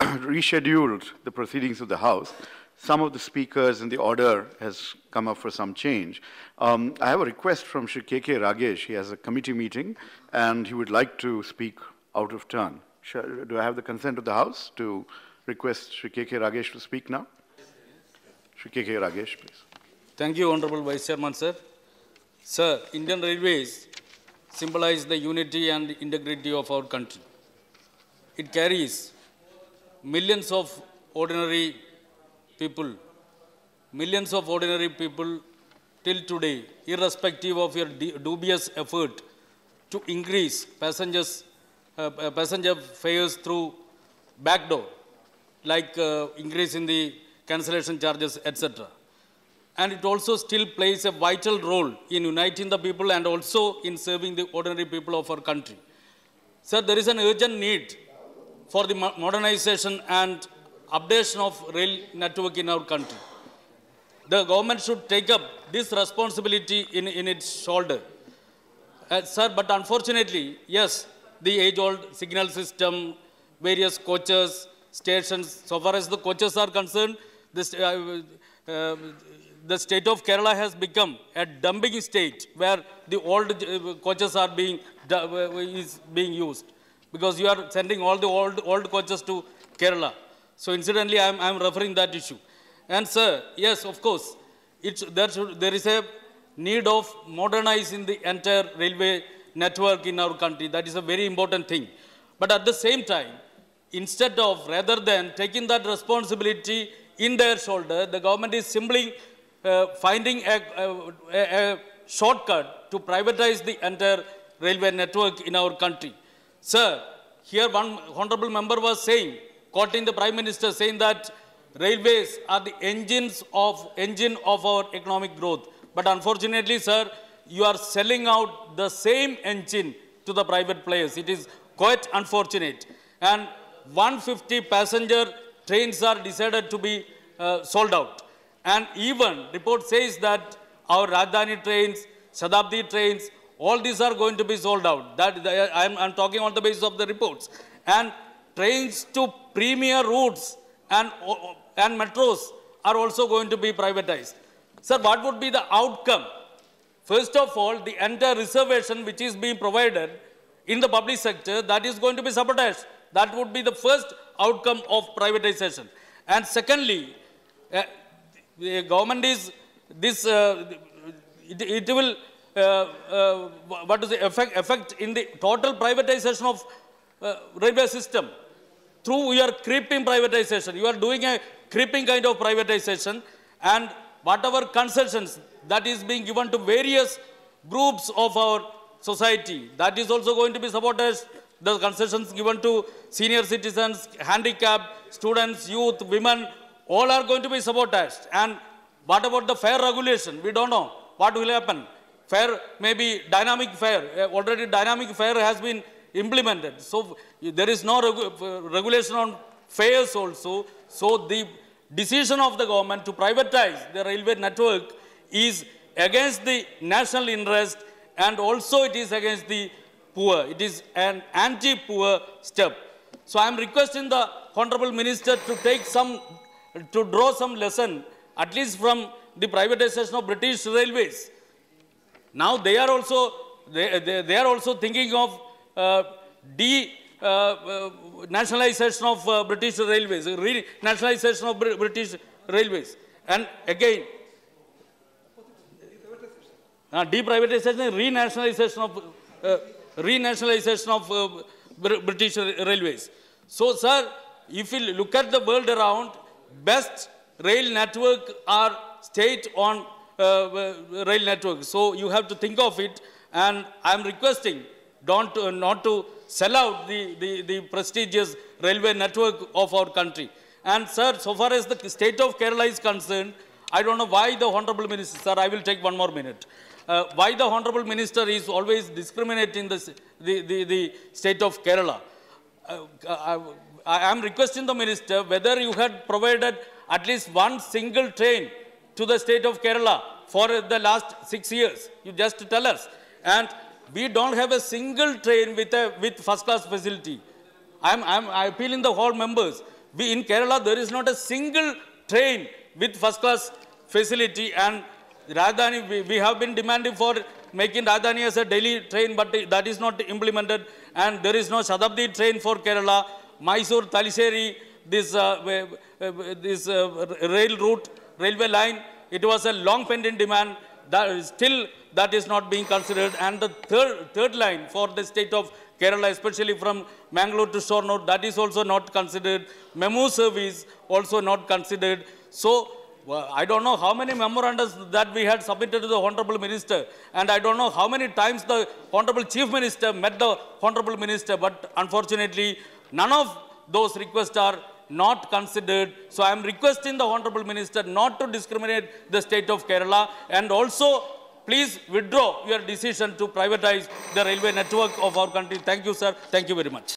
rescheduled the proceedings of the House. Some of the speakers and the order has come up for some change. I have a request from Shri K.K. Ragesh. He has a committee meeting and he would like to speak out of turn. Do I have the consent of the House to request Shri K.K. Ragesh to speak now? Shri K.K. Ragesh, please. Thank you, Honorable Vice Chairman, sir. Sir, Indian Railways symbolize the unity and integrity of our country. It carries millions of ordinary people till today, irrespective of your dubious effort to increase passenger fares through backdoor, like increase in the cancellation charges, etc. And it also still plays a vital role in uniting the people and also in serving the ordinary people of our country. Sir, there is an urgent need for the modernization and updation of rail network in our country. The government should take up this responsibility in its shoulder. Sir, but unfortunately, yes, the age-old signal system, various coaches, stations, so far as the coaches are concerned, the state of Kerala has become a dumping state where the old coaches are being used, because you are sending all the old coaches to Kerala. So incidentally, I am referring that issue. And sir, yes, of course, there is a need of modernizing the entire railway network in our country. That is a very important thing. But at the same time, rather than taking that responsibility in their shoulder, the government is simply finding a shortcut to privatize the entire railway network in our country. Sir, here one honorable member was saying, quoting the Prime Minister, saying that railways are the engine of our economic growth. But unfortunately, sir, you are selling out the same engine to the private players. It is quite unfortunate. And 150 passenger trains are decided to be sold out. And even report says that our Rajdhani trains, Shatabdi trains, all these are going to be sold out. I'm talking on the basis of the reports. And trains to premier routes and metros are also going to be privatized. Sir, what would be the outcome? First of all, the entire reservation which is being provided in the public sector, that is going to be sabotaged. That would be the first outcome of privatization. And secondly, the government is it will affect in the total privatization of railway system through your creeping privatization. You are doing a creeping kind of privatization, and whatever concessions that is being given to various groups of our society, that is also going to be sabotaged. The concessions given to senior citizens, handicapped, students, youth, women, all are going to be sabotaged. And what about the fare regulation? We don't know what will happen. Fare may be dynamic fare. Already dynamic fare has been implemented. So there is no regulation on fares also. So the decision of the government to privatize the railway network is against the national interest, and also it is against the poor. It is an anti-poor step. So I am requesting the Honorable Minister to draw some lesson, at least from the privatization of British Railways. Now they are also thinking of nationalization of British Railways, re-nationalization of British Railways. And again, deprivatization, re-nationalization of British Railways. So, sir, if you look at the world around, best rail network are state-owned rail network. So you have to think of it, and I am requesting not to sell out the prestigious railway network of our country. And sir, so far as the state of Kerala is concerned, I don't know why the Honorable Minister, sir, I will take one more minute. Why the Honorable Minister is always discriminating the state of Kerala. I am requesting the Minister whether you had provided at least one single train to the state of Kerala for the last 6 years. You just tell us. And we don't have a single train with first-class facility. I'm appealing the whole members. in Kerala, there is not a single train with first-class facility, and Rajdhani, we have been demanding for making Rajdhani as a daily train, but that is not implemented, and there is no Shatabdi train for Kerala. Mysore, Taliseri, this rail route, railway line, it was a long pending demand. Still, that is not being considered. And the third line for the state of Kerala, especially from Mangalore to Shornur, that is also not considered. Memo service also not considered. So, I don't know how many memorandums that we had submitted to the Honorable Minister, and I don't know how many times the Honorable Chief Minister met the Honorable Minister, but unfortunately, none of those requests are not considered. So I am requesting the Honorable Minister not to discriminate the state of Kerala, and also please withdraw your decision to privatize the railway network of our country. Thank you, sir. Thank you very much.